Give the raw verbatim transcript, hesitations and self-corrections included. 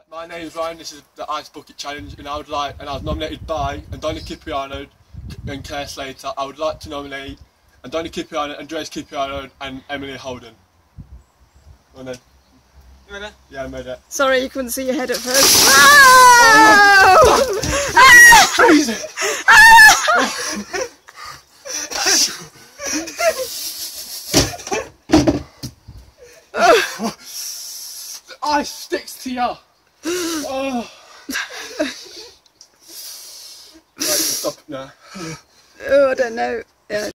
my name's Ryan. This is the Ice Bucket Challenge, and I would like, and I was nominated by Andoni Cipriano and Claire Slater. I would like to nominate Andoni Cipriano, Andreas Cipriano, and Emily Holden. Wanna? You ready? Yeah, I'm ready. Sorry, you couldn't see your head at first. Oh! Freezing! The ice sticks to you. Oh. Right, stop it now. Oh, I don't know. Yeah.